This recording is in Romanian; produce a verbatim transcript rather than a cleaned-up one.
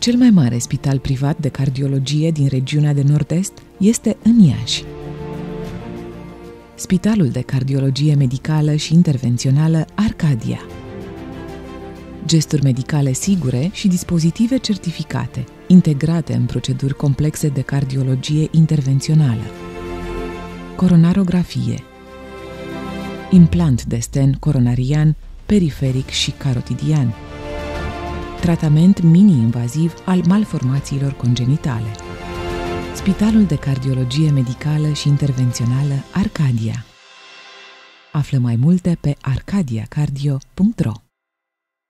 Cel mai mare spital privat de cardiologie din regiunea de nord-est este în Iași. Spitalul de cardiologie medicală și intervențională Arcadia. Gesturi medicale sigure și dispozitive certificate, integrate în proceduri complexe de cardiologie intervențională. Coronarografie. Implant de sten coronarian, periferic și carotidian. Tratament mini-invaziv al malformațiilor congenitale. Spitalul de cardiologie medicală și intervențională Arcadia. Află mai multe pe arcadia cardio punct ro.